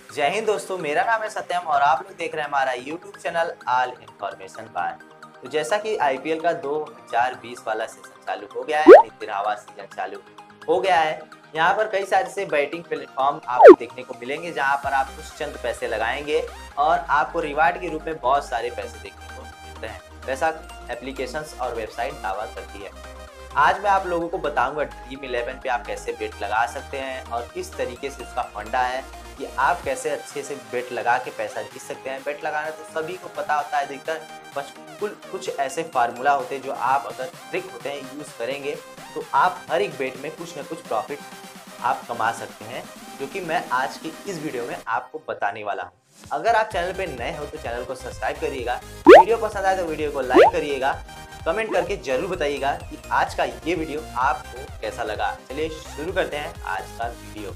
जय हिंद दोस्तों, मेरा नाम है सत्यम और आप लोग देख रहे हैं हमारा YouTube channel all information by. तो जैसा कि आईपीएल का 2020 वाला सीजन चालू हो गया है, यानी 13वां सीजन चालू हो गया है। यहाँ पर कई सारे से बैटिंग प्लेटफॉर्म आपको देखने को मिलेंगे, जहाँ पर आप कुछ चंद पैसे लगाएंगे और आपको रिवार्ड के रूप में बहुत सारे पैसे देखने को मिलते हैं। वैसा एप्लीकेशंस और वेबसाइट दावा करती है। आज मैं आप लोगों को बताऊंगा ड्रीम 11 पे आप कैसे बेट लगा सकते हैं और किस तरीके से उसका फंडा है कि आप कैसे अच्छे से बेट लगा के पैसा जीत सकते हैं। बेट लगाना तो सभी को पता होता है, अधिकतर बस कुछ ऐसे फार्मूला होते हैं जो आप अगर ट्रिक होते हैं यूज़ करेंगे तो आप हर एक बेट में कुछ ना कुछ प्रॉफिट आप कमा सकते हैं, जो कि मैं आज की इस वीडियो में आपको बताने वाला हूँ। अगर आप चैनल पे नए हो तो चैनल को सब्सक्राइब करिएगा, वीडियो पसंद आए तो वीडियो को लाइक करिएगा, कमेंट करके जरूर बताइएगा कि आज का ये वीडियो आपको कैसा लगा। चलिए शुरू करते हैं आज का वीडियो।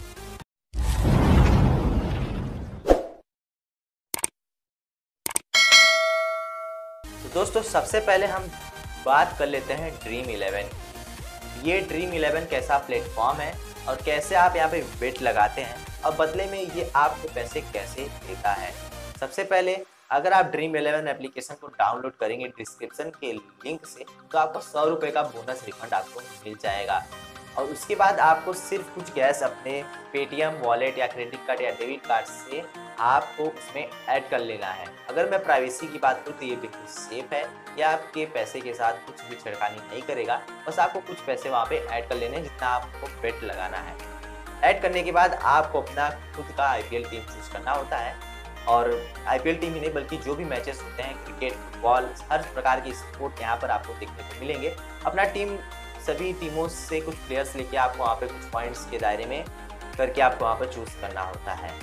तो दोस्तों सबसे पहले हम बात कर लेते हैं ड्रीम 11। ये ड्रीम 11 कैसा प्लेटफॉर्म है और कैसे आप यहाँ पे बेट लगाते हैं और बदले में ये आपको पैसे कैसे देता है। सबसे पहले अगर आप ड्रीम 11 एप्लीकेशन को डाउनलोड करेंगे डिस्क्रिप्शन के लिंक से, तो आपको 100 रुपये का बोनस रिफंड आपको मिल जाएगा। और उसके बाद आपको सिर्फ कुछ कैश अपने पेटीएम वॉलेट या क्रेडिट कार्ड या डेबिट कार्ड से आपको उसमें ऐड कर लेना है। अगर मैं प्राइवेसी की बात करूँ तो ये बिल्कुल सेफ है, या आपके पैसे के साथ कुछ भी छेड़खानी नहीं करेगा। बस आपको कुछ पैसे वहाँ पे ऐड कर लेने हैं जितना आपको बेट लगाना है। ऐड करने के बाद आपको अपना खुद का आईपीएल टीम चूज करना होता है, और आईपीएल टीम ही नहीं बल्कि जो भी मैचेस होते हैं क्रिकेट, फुटबॉल, हर प्रकार की स्पोर्ट यहाँ पर आपको देखने को मिलेंगे। अपना टीम सभी टीमों से कुछ प्लेयर्स लेके आपको वहाँ पे कुछ पॉइंट्स के दायरे में करके आपको वहाँ पर चूज करना होता है,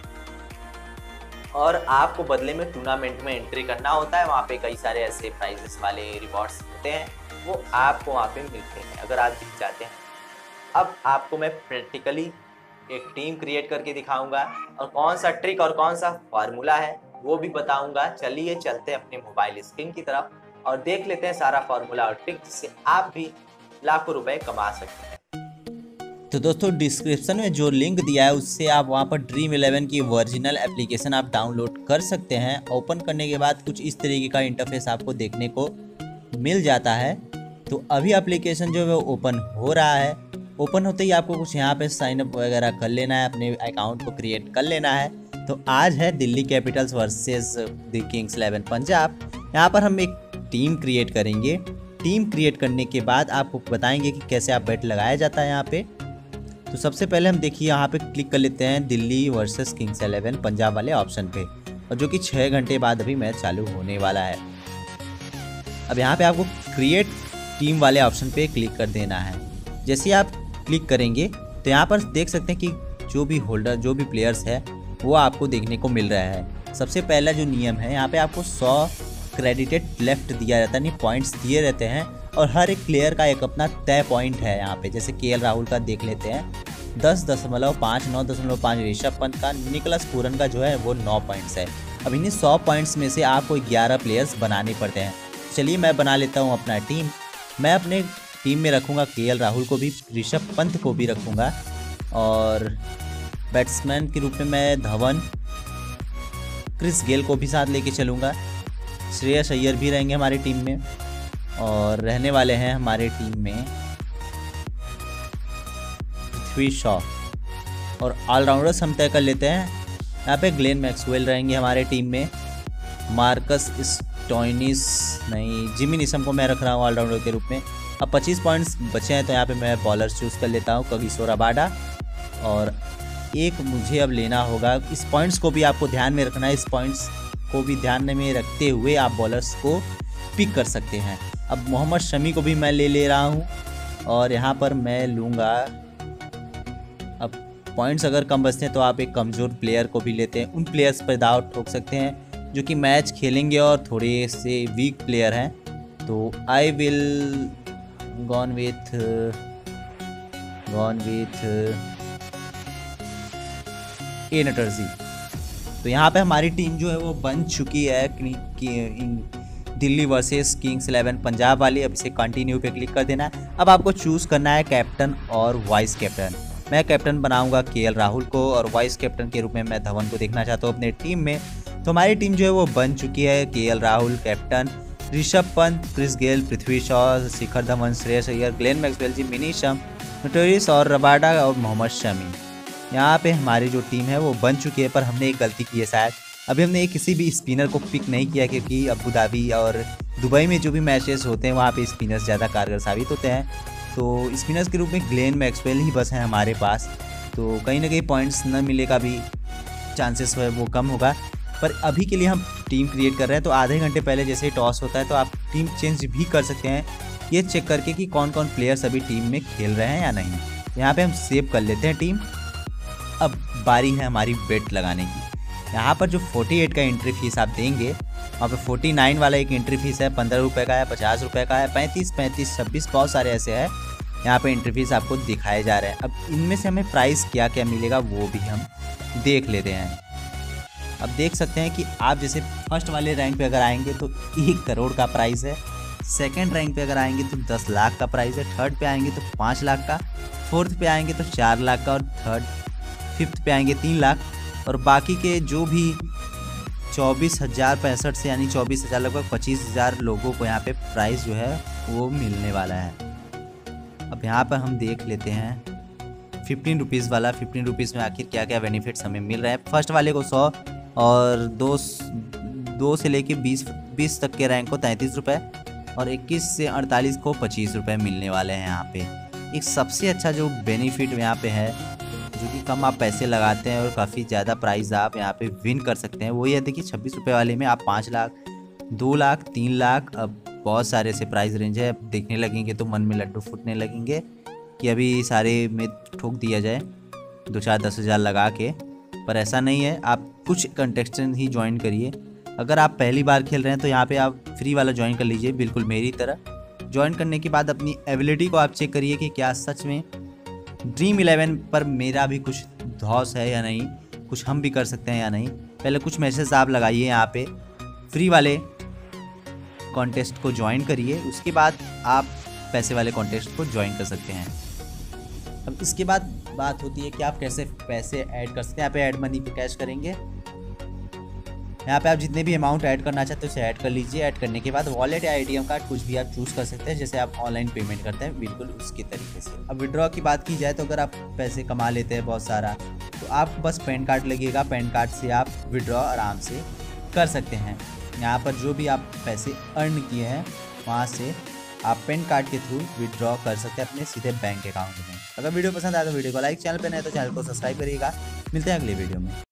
और आपको बदले में टूर्नामेंट में एंट्री करना होता है। वहाँ पे कई सारे ऐसे प्राइजेस वाले रिवॉर्ड्स होते हैं, वो आपको वहाँ पे मिलते हैं अगर आप जीत जाते हैं। अब आपको मैं प्रैक्टिकली एक टीम क्रिएट करके दिखाऊंगा और कौन सा ट्रिक और कौन सा फार्मूला है वो भी बताऊंगा। चलिए चलते हैं अपने मोबाइल स्क्रीन की तरफ और देख लेते हैं सारा फार्मूला और ट्रिक, जिससे आप भी लाखों रुपए कमा सकते हैं। तो दोस्तों डिस्क्रिप्शन में जो लिंक दिया है उससे आप वहां पर ड्रीम 11 की ओरिजिनल एप्लीकेशन आप डाउनलोड कर सकते हैं। ओपन करने के बाद कुछ इस तरीके का इंटरफेस आपको देखने को मिल जाता है। तो अभी एप्लीकेशन जो है वो ओपन हो रहा है। ओपन होते ही आपको कुछ यहाँ पे साइन अप वगैरह कर लेना है, अपने अकाउंट को क्रिएट कर लेना है। तो आज है Delhi Capitals versus the Kings 11 Punjab. यहाँ पर हम एक टीम क्रिएट करेंगे। टीम क्रिएट करने के बाद आपको बताएंगे कि कैसे आप बेट लगाया जाता है यहाँ पे। तो सबसे पहले हम देखिए यहाँ पे क्लिक कर लेते हैं दिल्ली वर्सेस किंग्स 11 पंजाब वाले ऑप्शन पे, और जो कि 6 घंटे बाद अभी मैच चालू होने वाला है। अब यहाँ पे आपको क्रिएट टीम वाले ऑप्शन पे क्लिक कर देना है। जैसे आप क्लिक करेंगे तो यहाँ पर देख सकते हैं कि जो भी होल्डर, जो भी प्लेयर्स है वो आपको देखने को मिल रहा है। सबसे पहला जो नियम है, यहाँ पे आपको 100 क्रेडिटेड लेफ्ट दिया जाता है, नहीं पॉइंट्स दिए रहते हैं, और हर एक प्लेयर का एक अपना तय पॉइंट है। यहाँ पे जैसे केएल राहुल का देख लेते हैं 10.5, 9.5 ऋषभ पंत का, निकलस पूरन का जो है वो 9 पॉइंट्स है। अब इन्हीं 100 पॉइंट्स में से आपको 11 प्लेयर्स बनाने पड़ते हैं। चलिए मैं बना लेता हूँ अपना टीम। मैं अपने टीम में रखूँगा केएल राहुल को भी, ऋषभ पंत को भी रखूँगा, और बैट्समैन के रूप में मैं धवन, क्रिस गेल को भी साथ लेके चलूँगा। श्रेयस अय्यर भी रहेंगे हमारी टीम में, और रहने वाले हैं हमारे टीम में पृथ्वी शॉ। और ऑलराउंडर्स हम तय कर लेते हैं। यहाँ पे ग्लेन मैक्सवेल रहेंगे हमारे टीम में, मार्कस स्टोइनिस नहीं, जिमी निशम को मैं रख रहा हूँ ऑलराउंडर के रूप में। अब 25 पॉइंट्स बचे हैं तो यहाँ पे मैं बॉलर चूज़ कर लेता हूँ, कगिसो रबाडा। और एक मुझे अब लेना होगा, इस पॉइंट्स को भी आपको ध्यान में रखना है, इस पॉइंट्स को भी ध्यान में रखते हुए आप बॉलर्स को पिक कर सकते हैं। अब मोहम्मद शमी को भी मैं ले रहा हूँ, और यहाँ पर मैं लूँगा, अब पॉइंट्स अगर कम बचते हैं तो आप एक कमज़ोर प्लेयर को भी लेते हैं। उन प्लेयर्स पर दाव ठोक सकते हैं जो कि मैच खेलेंगे और थोड़े से वीक प्लेयर हैं। तो I will gone with a नटर्जी। तो यहाँ पे हमारी टीम जो है वो बन चुकी है दिल्ली वर्सेस किंग्स 11 पंजाब वाली। अब इसे कंटिन्यू पे क्लिक कर देना है। अब आपको चूज़ करना है कैप्टन और वाइस कैप्टन। मैं कैप्टन बनाऊंगा केएल राहुल को और वाइस कैप्टन के रूप में मैं धवन को देखना चाहता हूँ अपने टीम में। तो हमारी टीम जो है वो बन चुकी है। KL Rahul captain, Rishabh Pant, Chris Gayle, Prithvi Shaw, Shikhar Dhawan, Shreyas Iyer, Glenn Maxwell ji, मिनी शम, नोटोरियस और रबाडा और मोहम्मद शमी। यहाँ पे हमारी जो टीम है वो बन चुकी है, पर हमने एक गलती की है शायद। अभी हमने किसी भी स्पिनर को पिक नहीं किया, क्योंकि अबू धाबी और दुबई में जो भी मैचेस होते हैं वहाँ पे स्पिनर्स ज़्यादा कारगर साबित होते हैं। तो स्पिनर्स के रूप में ग्लेन मैक्सवेल ही बस हैं हमारे पास। तो कहीं ना कहीं पॉइंट्स न मिले का भी चांसेस है वो कम होगा। पर अभी के लिए हम टीम क्रिएट कर रहे हैं, तो आधे घंटे पहले जैसे ही टॉस होता है तो आप टीम चेंज भी कर सकते हैं, ये चेक करके कि कौन कौन प्लेयर्स अभी टीम में खेल रहे हैं या नहीं। यहाँ पे हम सेव कर लेते हैं टीम। अब बारी है हमारी बेट लगाने की। यहाँ पर जो 48 का एंट्री फीस आप देंगे, वहाँ पे 49 वाला एक एंट्री फीस है, 15 रुपये का है, 50 रुपये का है, 35, 35, 26 बहुत सारे ऐसे हैं। यहाँ पे एंट्री फीस आपको दिखाए जा रहे हैं। अब इनमें से हमें प्राइस क्या क्या मिलेगा वो भी हम देख लेते हैं। अब देख सकते हैं कि आप जैसे फर्स्ट वाले रैंक पे अगर आएंगे तो 1 करोड़ का प्राइस है, सेकंड रैंक पे अगर आएंगे तो 10 लाख का प्राइस है, थर्ड पे आएंगे तो 5 लाख का, फोर्थ पे आएंगे तो 4 लाख का और फिफ्थ पे आएंगे 3 लाख। और बाकी के जो भी 24,065 से यानी 24,000 लगभग 25,000 लोगों को यहाँ पे प्राइस जो है वो मिलने वाला है। अब यहाँ पर हम देख लेते हैं 15 रुपीज़ वाला। 15 रुपीज़ में आखिर क्या क्या बेनिफिट्स हमें मिल रहे हैं। फर्स्ट वाले को 100 और 2 से लेके 20 तक के रैंक को 33 रुपये और 21 से 48 को 25 रुपये मिलने वाले हैं। यहाँ पे एक सबसे अच्छा जो बेनिफिट यहाँ पे है, जो कि कम आप पैसे लगाते हैं और काफ़ी ज़्यादा प्राइस आप यहाँ पे विन कर सकते हैं, वो ये देखिए 26 रुपये वाले में आप 5 लाख, 2 लाख, 3 लाख, अब बहुत सारे से प्राइस रेंज है। अब देखने लगेंगे तो मन में लड्डू फूटने लगेंगे कि अभी सारे में ठोक दिया जाए 2-4-10,000 लगा के। पर ऐसा नहीं है, आप कुछ कंटेस्टेंट ही ज्वाइन करिए। अगर आप पहली बार खेल रहे हैं तो यहाँ पे आप फ्री वाला ज्वाइन कर लीजिए, बिल्कुल मेरी तरह। ज्वाइन करने के बाद अपनी एबिलिटी को आप चेक करिए कि क्या सच में ड्रीम 11 पर मेरा भी कुछ धौस है या नहीं, कुछ हम भी कर सकते हैं या नहीं। पहले कुछ मैसेज आप लगाइए यहाँ पे, फ्री वाले कॉन्टेस्ट को ज्वाइन करिए, उसके बाद आप पैसे वाले कॉन्टेस्ट को ज्वाइन कर सकते हैं। अब इसके बाद बात होती है कि आप कैसे पैसे ऐड कर सकते हैं। यहाँ पे ऐड मनी पे कैश करेंगे। यहाँ पे आप जितने भी अमाउंट ऐड करना चाहते हैं उसे ऐड कर लीजिए। ऐड करने के बाद वॉलेट या एटीएम कार्ड कुछ भी आप चूज़ कर सकते हैं, जैसे आप ऑनलाइन पेमेंट करते हैं बिल्कुल उसके तरीके से। अब विड्रॉ की बात की जाए तो अगर आप पैसे कमा लेते हैं बहुत सारा, तो आपको बस पैन कार्ड लगेगा, पैन कार्ड से आप विड्रॉ आराम से कर सकते हैं। यहाँ पर जो भी आप पैसे अर्न किए हैं वहाँ से आप पैन कार्ड के थ्रू विड्रॉ कर सकते हैं अपने सीधे बैंक अकाउंट में। अगर वीडियो पसंद आए तो वीडियो को लाइक, चैनल पर नए तो चैनल को सब्सक्राइब करिएगा। मिलते हैं अगले वीडियो में।